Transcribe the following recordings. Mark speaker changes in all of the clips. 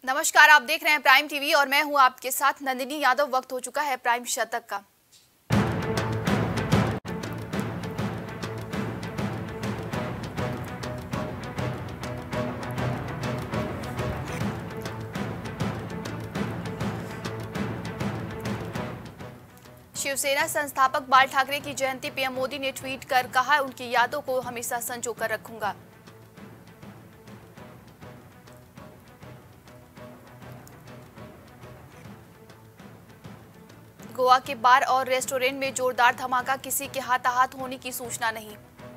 Speaker 1: नमस्कार, आप देख रहे हैं प्राइम टीवी और मैं हूं आपके साथ नंदिनी यादव। वक्त हो चुका है प्राइम शतक का। शिवसेना संस्थापक बाल ठाकरे की जयंती पीएम मोदी ने ट्वीट कर कहा, उनकी यादों को हमेशा संजो कर रखूंगा। गोवा के बार और रेस्टोरेंट में जोरदार धमाका, किसी के हाथाहाथ होने की सूचना नहीं।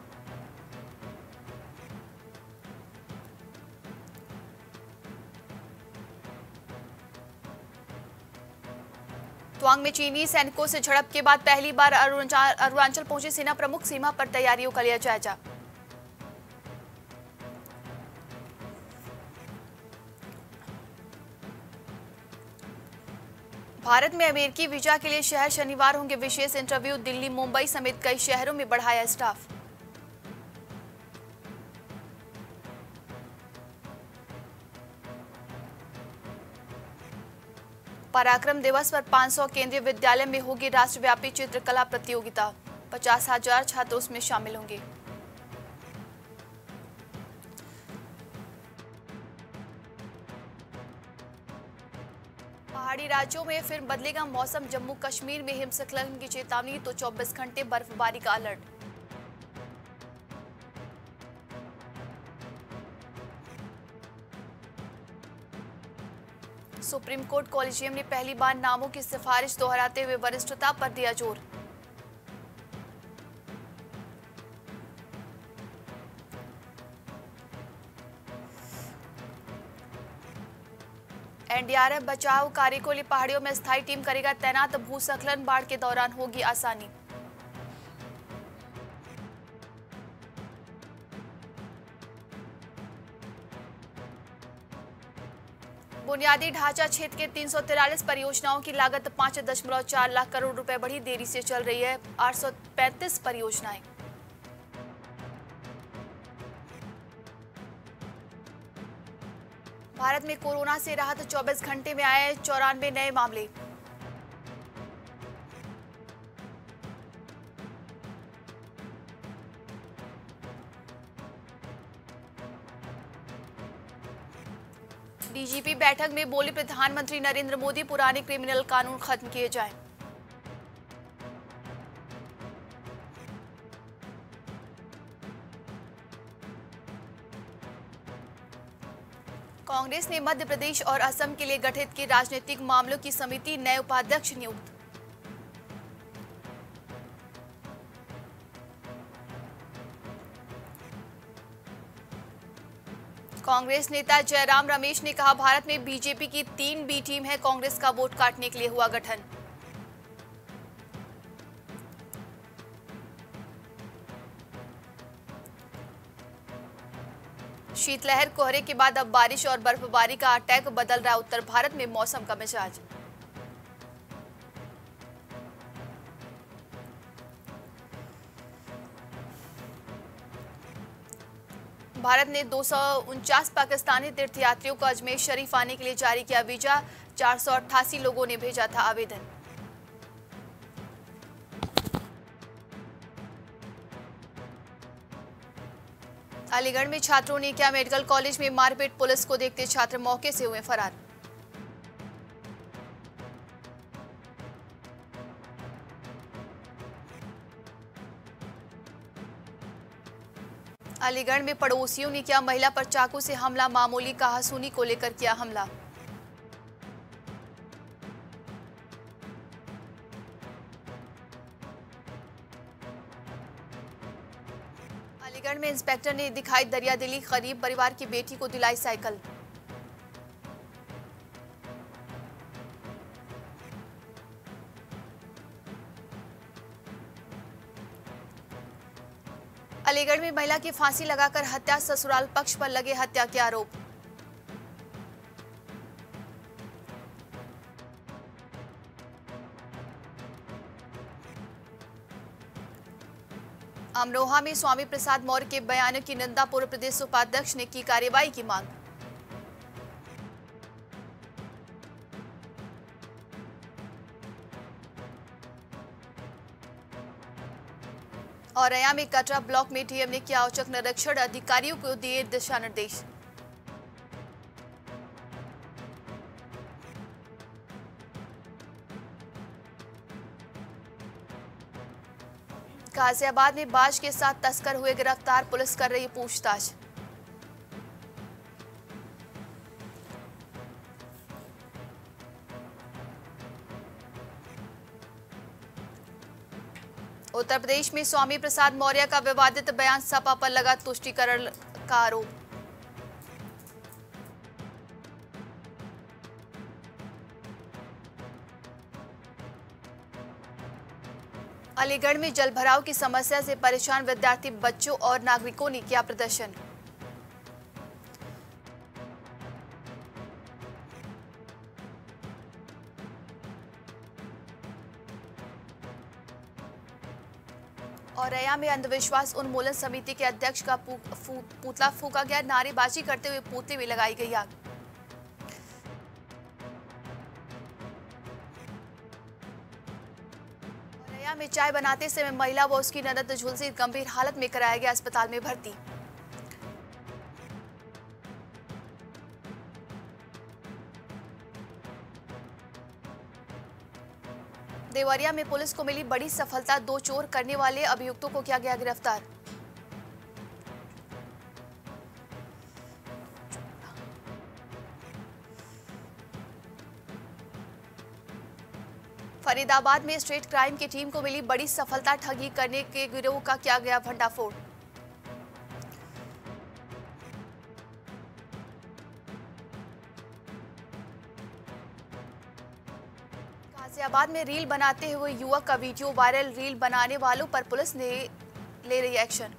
Speaker 1: तवांग में चीनी सैनिकों से झड़प के बाद पहली बार अरुणाचल पहुंचे सेना प्रमुख, सीमा पर तैयारियों का लिया जायजा। भारत में अमेरिकी वीजा के लिए शहर शनिवार होंगे विशेष इंटरव्यू, दिल्ली मुंबई समेत कई शहरों में बढ़ाया स्टाफ। पराक्रम दिवस पर 500 केंद्रीय विद्यालय में होगी राष्ट्रव्यापी चित्रकला प्रतियोगिता, 50,000 छात्र उसमें शामिल होंगे। पहाड़ी राज्यों में फिर बदलेगा मौसम, जम्मू कश्मीर में हिमस्खलन की चेतावनी तो 24 घंटे बर्फबारी का अलर्ट। सुप्रीम कोर्ट कॉलेजियम ने पहली बार नामों की सिफारिश दोहराते हुए वरिष्ठता पर दिया जोर। एनडीआरएफ बचाव कार्य को लिए पहाड़ियों में स्थायी टीम करेगा तैनात, भूस्खलन बाढ़ के दौरान होगी आसानी। बुनियादी ढांचा क्षेत्र के 343 परियोजनाओं की लागत 5.4 लाख करोड़ रुपए बढ़ी, देरी से चल रही है 835 परियोजनाएं। भारत में कोरोना से राहत, 24 घंटे में आए 94 नए मामले। डीजीपी बैठक में बोले प्रधानमंत्री नरेंद्र मोदी, पुराने क्रिमिनल कानून खत्म किए जाएं। कांग्रेस ने मध्य प्रदेश और असम के लिए गठित की राजनीतिक मामलों की समिति, नए उपाध्यक्ष नियुक्त। कांग्रेस नेता जयराम रमेश ने कहा, भारत में बीजेपी की 3 बी टीम है, कांग्रेस का वोट काटने के लिए हुआ गठन। शीतलहर, कोहरे के बाद अब बारिश और बर्फबारी का अटैक, बदल रहा उत्तर भारत में मौसम का मिजाज। भारत ने 249 पाकिस्तानी तीर्थयात्रियों को अजमेर शरीफ आने के लिए जारी किया वीजा, 488 लोगों ने भेजा था आवेदन। अलीगढ़ में छात्रों ने किया मेडिकल कॉलेज में मारपीट, पुलिस को देखते छात्र मौके से हुए फरार। अलीगढ़ में पड़ोसियों ने किया महिला पर चाकू से हमला, मामूली कहासुनी को लेकर किया हमला। अलीगढ़ में इंस्पेक्टर ने दिखाई दरियादिली, गरीब परिवार की बेटी को दिलाई साइकिल। अलीगढ़ में महिला की फांसी लगाकर हत्या, ससुराल पक्ष पर लगे हत्या के आरोप। अमरोहा में स्वामी प्रसाद मौर्य के बयानों की निंदा, पूर्व प्रदेश उपाध्यक्ष ने की कार्रवाई की मांग। औरैया में कटरा ब्लॉक में डीएम ने किया औचक निरीक्षण, अधिकारियों को दिए दिशा निर्देश। गाजियाबाद में बाज के साथ तस्कर हुए गिरफ्तार, पुलिस कर रही पूछताछ। उत्तर प्रदेश में स्वामी प्रसाद मौर्य का विवादित बयान, सपा पर लगा तुष्टीकरण का आरोप। अलीगढ़ में जलभराव की समस्या से परेशान विद्यार्थी, बच्चों और नागरिकों ने किया प्रदर्शन। औरैया में अंधविश्वास उन्मूलन समिति के अध्यक्ष का पुतला फूका गया, नारेबाजी करते हुए पुतले में लगाई गई आग। औरैया में चाय बनाते समय महिला व उसकी ननद झुलसी, गंभीर हालत में कराया गया अस्पताल में भर्ती। देवरिया में पुलिस को मिली बड़ी सफलता, 2 चोर करने वाले अभियुक्तों को किया गया गिरफ्तार। फरीदाबाद में स्ट्रीट क्राइम की टीम को मिली बड़ी सफलता, ठगी करने के गिरोह का किया गया भंडाफोड़। गाजियाबाद में रील बनाते हुए युवक का वीडियो वायरल, रील बनाने वालों पर पुलिस ने ले रही एक्शन।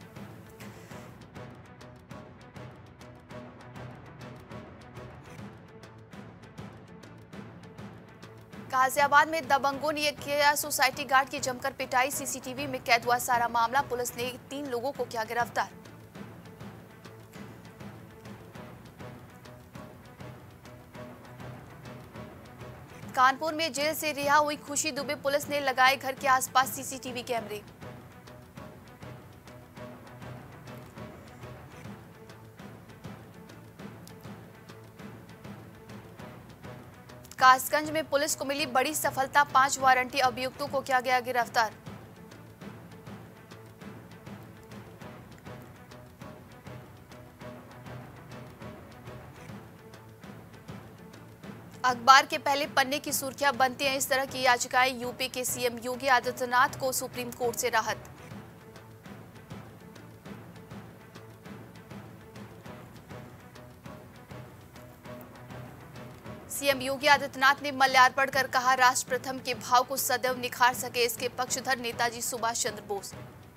Speaker 1: गाजियाबाद में दबंगों ने किया सोसाइटी गार्ड की जमकर पिटाई, सीसीटीवी में कैद हुआ सारा मामला, पुलिस ने 3 लोगों को किया गिरफ्तार। कानपुर में जेल से रिहा हुई खुशी दुबे, पुलिस ने लगाए घर के आसपास सीसीटीवी कैमरे। कासगंज में पुलिस को मिली बड़ी सफलता, 5 वारंटी अभियुक्तों को किया गया गिरफ्तार। अखबार के पहले पन्ने की सुर्खियां बनती हैं इस तरह की याचिकाएं, यूपी के सीएम योगी आदित्यनाथ को सुप्रीम कोर्ट से राहत। सीएम योगी आदित्यनाथ ने माल्यार्पण कर कहा, राष्ट्र प्रथम के भाव को सदैव निखार सके इसके पक्षधर नेताजी सुभाष चंद्र बोस।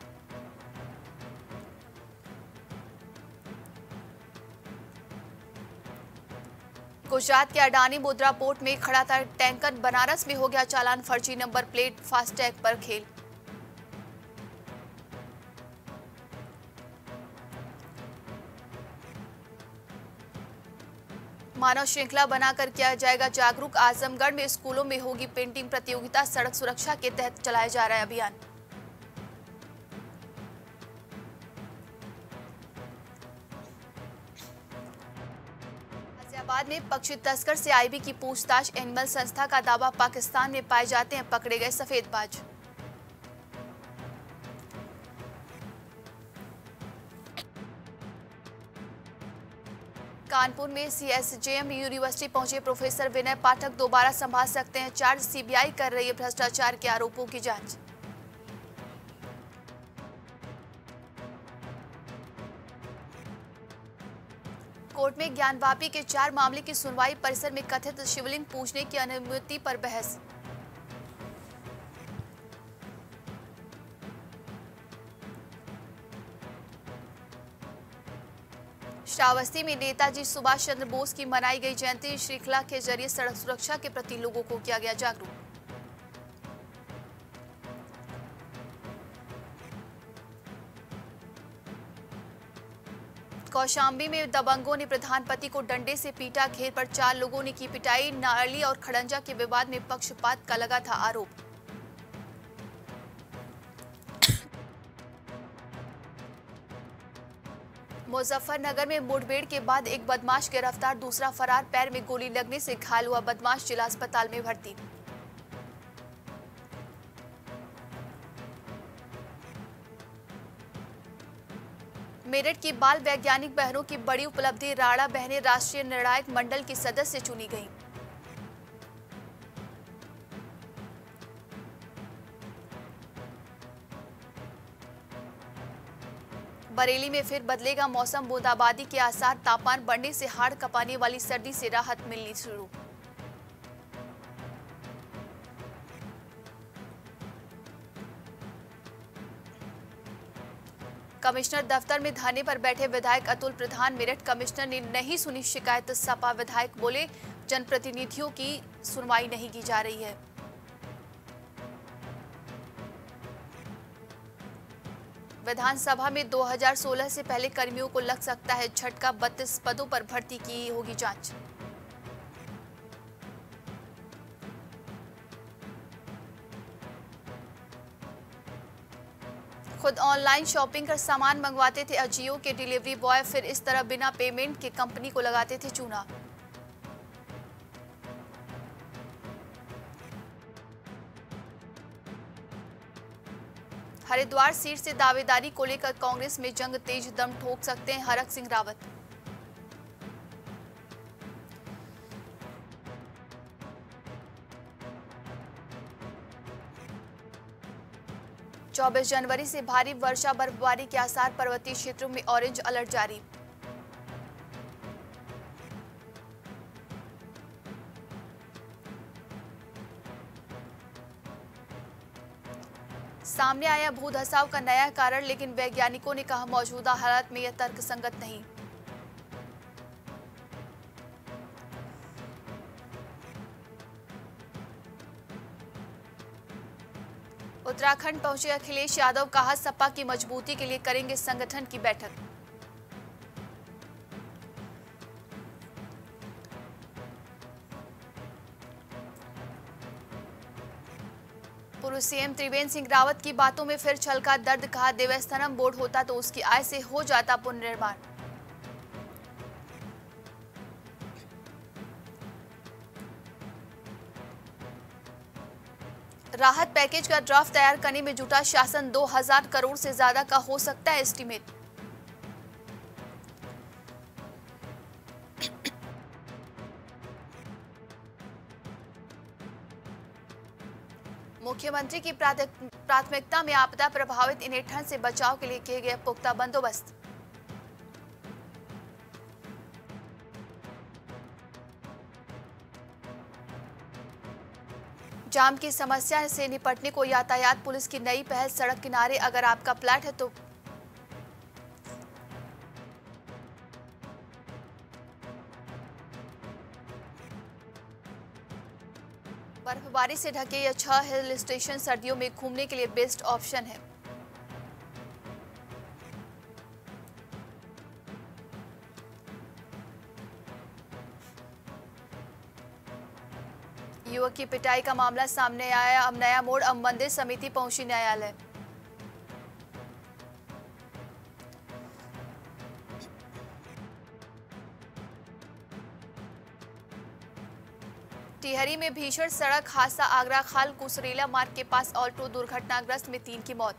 Speaker 1: गुजरात के अडानी मुद्रा पोर्ट में खड़ा था टैंकर, बनारस में हो गया चालान फर्जी, नंबर प्लेट फास्टैग पर खेल। मानव श्रृंखला बनाकर किया जाएगा जागरूक, आजमगढ़ में स्कूलों में होगी पेंटिंग प्रतियोगिता, सड़क सुरक्षा के तहत चलाया जा रहा है अभियान। गाजियाबाद में पक्षी तस्कर से आईबी की पूछताछ, एनिमल संस्था का दावा, पाकिस्तान में पाए जाते हैं पकड़े गए सफेदबाज। कानपुर में सीएसजेएम यूनिवर्सिटी पहुंचे प्रोफेसर विनय पाठक, दोबारा संभाल सकते हैं चार्ज, सीबीआई कर रही है भ्रष्टाचार के आरोपों की जांच। कोर्ट में ज्ञानवापी के 4 मामले की सुनवाई, परिसर में कथित शिवलिंग पूजने की अनुमति पर बहस। श्रावस्ती में नेताजी सुभाष चंद्र बोस की मनाई गई जयंती, श्रृंखला के जरिए सड़क सुरक्षा के प्रति लोगों को किया गया जागरूक। कौशाम्बी में दबंगों ने प्रधानपति को डंडे से पीटा, घेर पर 4 लोगों ने की पिटाई, नाली और खड़ंजा के विवाद में पक्षपात का लगा था आरोप। मुजफ्फरनगर में मुठभेड़ के बाद एक बदमाश गिरफ्तार, दूसरा फरार। पैर में गोली लगने से घायल हुआ बदमाश जिला अस्पताल में भर्ती। मेरठ की बाल वैज्ञानिक बहनों की बड़ी उपलब्धि, राणा बहनें राष्ट्रीय निर्णायक मंडल की सदस्य चुनी गईं। बरेली में फिर बदलेगा मौसम, बूंदाबांदी के आसार, तापमान बढ़ने से हाड़ कपाने वाली सर्दी से राहत मिलनी शुरू। कमिश्नर दफ्तर में धरने पर बैठे विधायक अतुल प्रधान। मेरठ कमिश्नर ने नहीं सुनी शिकायत, सपा विधायक बोले जनप्रतिनिधियों की सुनवाई नहीं की जा रही है। विधानसभा में 2016 से पहले कर्मियों को लग सकता है झटका, 32 पदों पर भर्ती की होगी जांच। खुद ऑनलाइन शॉपिंग कर सामान मंगवाते थे अजियो के डिलीवरी बॉय, फिर इस तरह बिना पेमेंट के कंपनी को लगाते थे चूना। हरिद्वार सीट से दावेदारी को लेकर कांग्रेस में जंग तेज, दम ठोक सकते हैं हरक सिंह रावत। चौबीस जनवरी से भारी वर्षा बर्फबारी के आसार, पर्वतीय क्षेत्रों में ऑरेंज अलर्ट जारी। सामने आया भूधसाव का नया कारण, लेकिन वैज्ञानिकों ने कहा मौजूदा हालात में यह तर्कसंगत नहीं। उत्तराखंड पहुंचे अखिलेश यादव, कहा सपा की मजबूती के लिए करेंगे संगठन की बैठक। पूर्व सीएम त्रिवेंद्र सिंह रावत की बातों में फिर छलका दर्द, कहा देवस्थानम बोर्ड होता तो उसकी आय से हो जाता पुनर्निर्माण। राहत पैकेज का ड्राफ्ट तैयार करने में जुटा शासन, 2000 करोड़ से ज्यादा का हो सकता है एस्टीमेट। मुख्यमंत्री की प्राथमिकता में आपदा प्रभावित इन्हें ठंड से बचाव के लिए किए गए पुख्ता बंदोबस्त। जाम की समस्या से निपटने को यातायात पुलिस की नई पहल, सड़क किनारे अगर आपका फ्लैट है तो बर्फबारी से ढके यह 6 हिल स्टेशन सर्दियों में घूमने के लिए बेस्ट ऑप्शन है। युवक की पिटाई का मामला सामने आया, अब नया मोड़, अब मंदिर समिति पहुंची न्यायालय। टिहरी में भीषण सड़क हादसा, आगरा खाल कुसरेला मार्ग के पास ऑल्टो दुर्घटनाग्रस्त में 3 की मौत।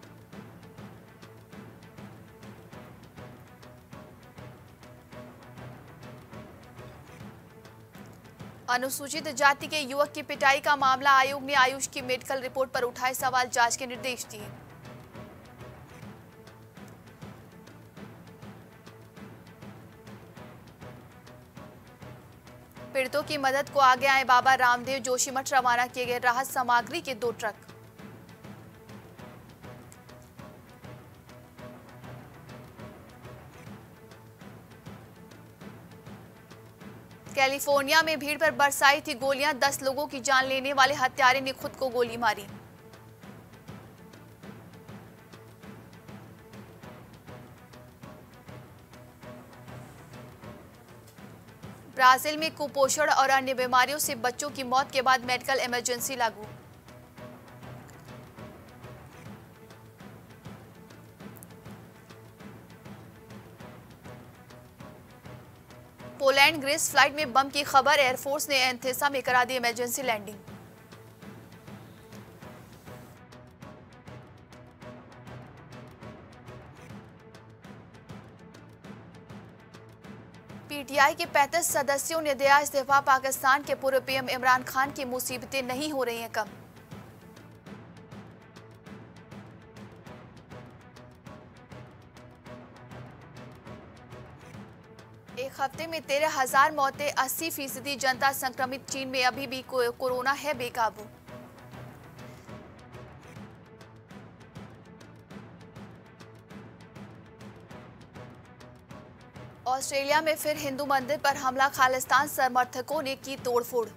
Speaker 1: अनुसूचित जाति के युवक की पिटाई का मामला, आयोग ने आयुष की मेडिकल रिपोर्ट पर उठाए सवाल, जांच के निर्देश दिए। पीड़ितों की मदद को आगे आए बाबा रामदेव, जोशीमठ रवाना किए गए राहत सामग्री के 2 ट्रक। कैलिफोर्निया में भीड़ पर बरसाई थी गोलियां, 10 लोगों की जान लेने वाले हत्यारे ने खुद को गोली मारी। ब्राजील में कुपोषण और अन्य बीमारियों से बच्चों की मौत के बाद मेडिकल इमरजेंसी लागू। पोलैंड ग्रीस फ्लाइट में बम की खबर, एयरफोर्स ने एंथेसा में करा दी इमरजेंसी लैंडिंग। पीटीआई के 35 सदस्यों ने दिया इस्तीफा, पाकिस्तान के पूर्व पीएम इमरान खान की मुसीबतें नहीं हो रही हैं कम। एक हफ्ते में 13,000 मौतें, 80% जनता संक्रमित, चीन में अभी भी कोरोना है बेकाबू। ऑस्ट्रेलिया में फिर हिंदू मंदिर पर हमला, खालिस्तान समर्थकों ने की तोड़फोड़।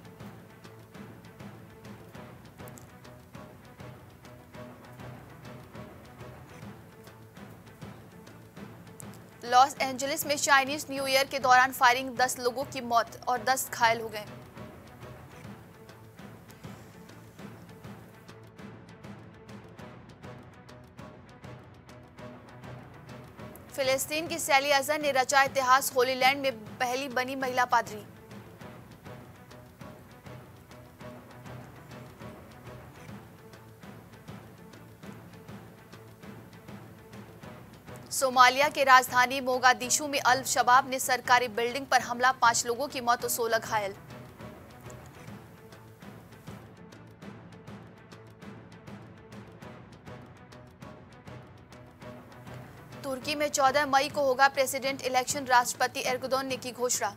Speaker 1: लॉस एंजलिस में चाइनीज न्यू ईयर के दौरान फायरिंग, 10 लोगों की मौत और 10 घायल हो गए। फिलिस्तीन की सैली अजहर ने रचा इतिहास, होलीलैंड में पहली बनी महिला पादरी। सोमालिया के राजधानी मोगादिशु में अल शबाब ने सरकारी बिल्डिंग पर हमला, 5 लोगों की मौत और 16 घायल। तुर्की में 14 मई को होगा प्रेसिडेंट इलेक्शन, राष्ट्रपति एर्दोगान ने की घोषणा।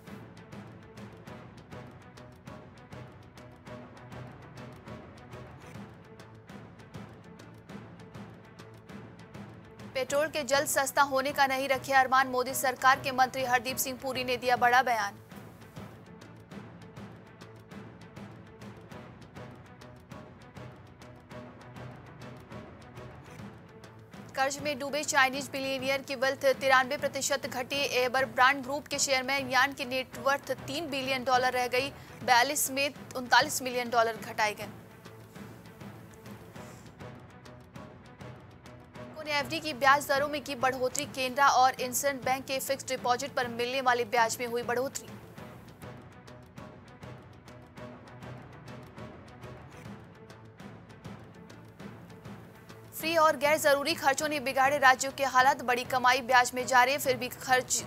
Speaker 1: पेट्रोल के जल्द सस्ता होने का नहीं रखे अरमान, मोदी सरकार के मंत्री हरदीप सिंह पुरी ने दिया बड़ा बयान। कर्ज में डूबे चाइनीज बिलियनियर की वेल्थ 93% घटी, एबर ब्रांड ग्रुप के चेयरमैन यान की नेटवर्थ $3 बिलियन रह गई, 42 में $39 मिलियन घटाए गए। एफडी की ब्याज दरों में की बढ़ोतरी, केनरा और इंडसइंड बैंक के फिक्स्ड डिपॉजिट पर मिलने वाले ब्याज में हुई बढ़ोतरी। फ्री और गैर जरूरी खर्चों ने बिगाड़े राज्यों के हालात, बड़ी कमाई ब्याज में जा रही है, फिर भी खर्च।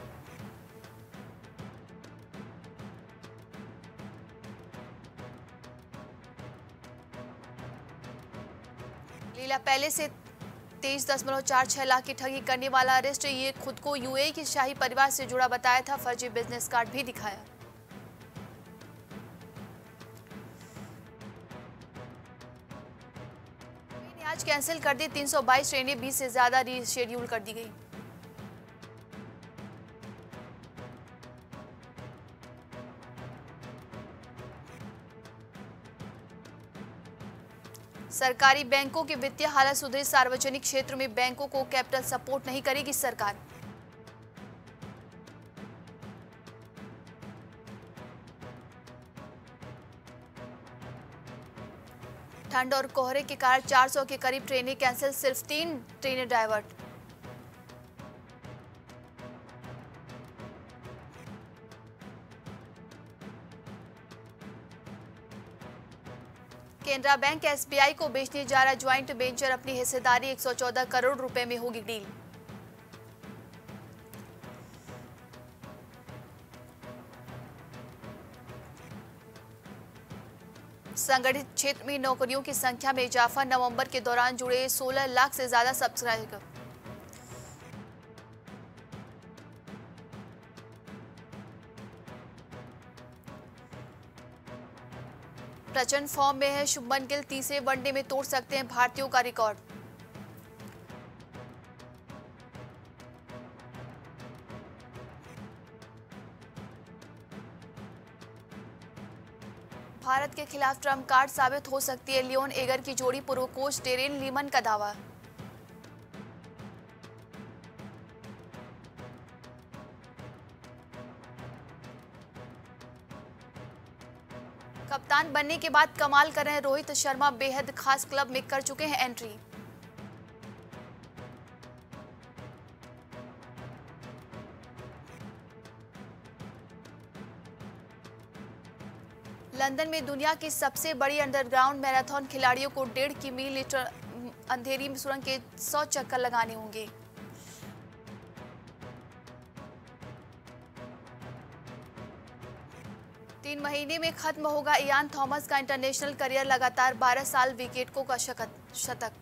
Speaker 1: लीला पहले से 23.46 लाख की ठगी करने वाला अरेस्ट, ये खुद को यूएई के शाही परिवार से जुड़ा बताया था, फर्जी बिजनेस कार्ड भी दिखाया। आज कैंसिल कर दी 322 ट्रेनें, 20 से ज्यादा रीशेड्यूल कर दी गई। सरकारी बैंकों की वित्तीय हालत सुधरी, सार्वजनिक क्षेत्र में बैंकों को कैपिटल सपोर्ट नहीं करेगी सरकार। ठंड और कोहरे के कारण 400 के करीब ट्रेनें कैंसिल, सिर्फ 3 ट्रेनें डाइवर्ट। केनरा बैंक एसबीआई को बेचने जा रहा ज्वाइंट वेंचर, अपनी हिस्सेदारी 114 करोड़ रुपए में होगी डील। संगठित क्षेत्र में नौकरियों की संख्या में इजाफा, नवंबर के दौरान जुड़े 16 लाख से ज्यादा सब्सक्राइबर। प्रचंड फॉर्म में है शुभमन गिल, तीसरे वनडे में तोड़ सकते हैं भारतीयों का रिकॉर्ड। भारत के खिलाफ ट्रम्प कार्ड साबित हो सकती है लियोन एगर की जोड़ी, पूर्व कोच डेरेन लीमन का दावा। कप्तान बनने के बाद कमाल कर रहे हैं रोहित शर्मा, बेहद खास क्लब में कर चुके हैं एंट्री। लंदन में दुनिया की सबसे बड़ी अंडरग्राउंड मैराथन खिलाड़ियों को 1.5 किमी अंधेरी में सुरंग के 100 चक्कर लगाने होंगे। तीन महीने में खत्म होगा इयान थॉमस का इंटरनेशनल करियर, लगातार 12 साल विकेटों का शतक।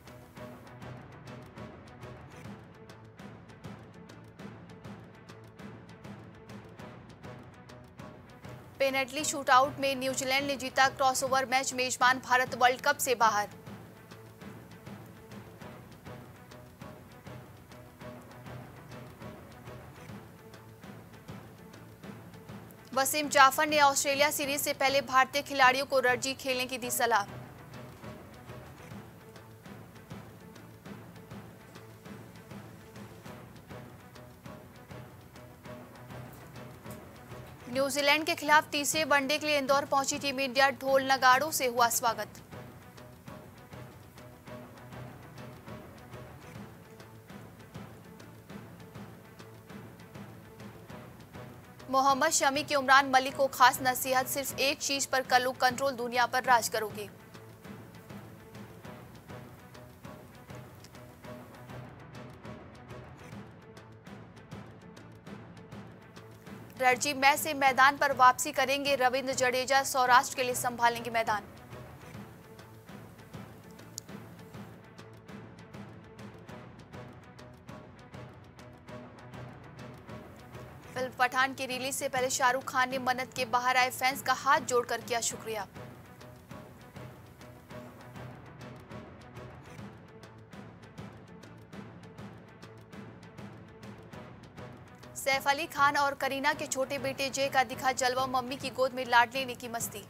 Speaker 1: पेनल्टी शूटआउट में न्यूजीलैंड ने जीता क्रॉसओवर मैच, मेजबान भारत वर्ल्ड कप से बाहर। वसीम जाफर ने ऑस्ट्रेलिया सीरीज से पहले भारतीय खिलाड़ियों को रणजी खेलने की दी सलाह। न्यूजीलैंड के खिलाफ तीसरे वनडे के लिए इंदौर पहुंची टीम इंडिया, ढोल नगाड़ों से हुआ स्वागत। मोहम्मद शमी की उमरान मलिक को खास नसीहत, सिर्फ एक चीज पर कर लो कंट्रोल, दुनिया पर राज करोगे। रणजी मैच से मैदान पर वापसी करेंगे रविंद्र जडेजा, सौराष्ट्र के लिए संभालेंगे मैदान। फिल्म पठान की रिलीज से पहले शाहरुख खान ने मन्नत के बाहर आए फैंस का हाथ जोड़कर किया शुक्रिया। सैफ अली खान और करीना के छोटे बेटे जय का दिखा जलवा, मम्मी की गोद में लाड लेने की मस्ती।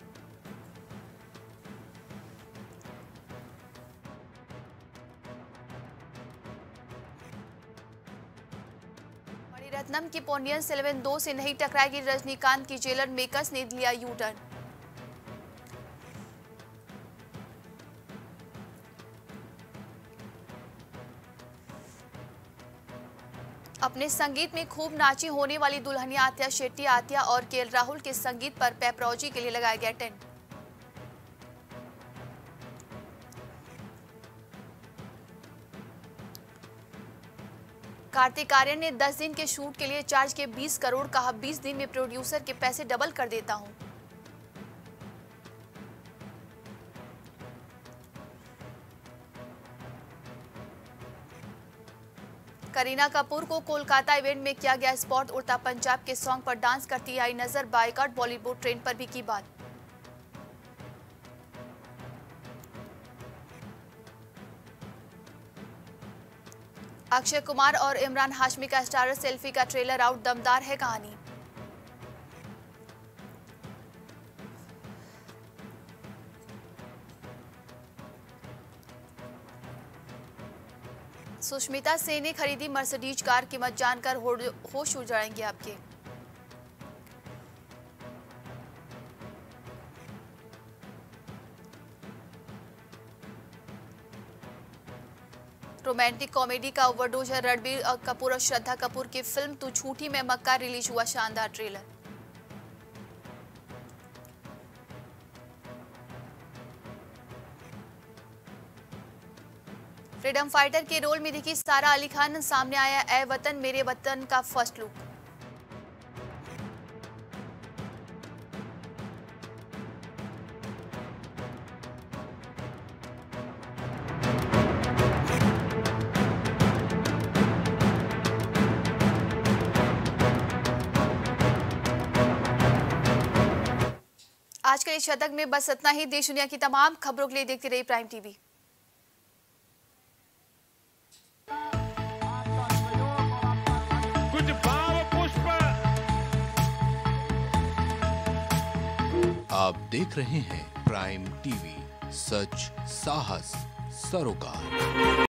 Speaker 1: मणिरत्नम की पोन्नियन सेल्वन 2 से नहीं टकराएगी, रजनीकांत की जेलर मेकर्स ने लिया यू टर्न। अपने संगीत में खूब नाची होने वाली दुल्हनिया आतिया शेट्टी, आतिया और केएल राहुल के संगीत पर पेपरोजी के लिए लगाया गया टेंट। कार्तिक आर्यन ने 10 दिन के शूट के लिए चार्ज के 20 करोड़, कहा 20 दिन में प्रोड्यूसर के पैसे डबल कर देता हूं। करीना कपूर को कोलकाता इवेंट में किया गया स्पॉट, उड़ता पंजाब के सॉन्ग पर डांस करती आई नजर, बायकॉट बॉलीवुड ट्रेंड पर भी की बात। अक्षय कुमार और इमरान हाशमी का स्टारर सेल्फी का ट्रेलर आउट, दमदार है कहानी। सुष्मिता सेन ने खरीदी मर्सिडीज कार, कीमत जानकर होश उजाड़ेंगे आपके। रोमांटिक कॉमेडी का ओवरडोज है रणबीर कपूर और श्रद्धा कपूर की फिल्म तू झूठी में मक्का, रिलीज हुआ शानदार ट्रेलर। फ्रीडम फाइटर के रोल में दिखी सारा अली खान, सामने आया ए वतन मेरे वतन का फर्स्ट लुक। आज के इस शतक में बस इतना ही। देश दुनिया की तमाम खबरों के लिए देखते रहिए प्राइम टीवी।
Speaker 2: कुछ भाव पुष्प।
Speaker 3: आप देख रहे हैं प्राइम टीवी, सच साहस सरोकार।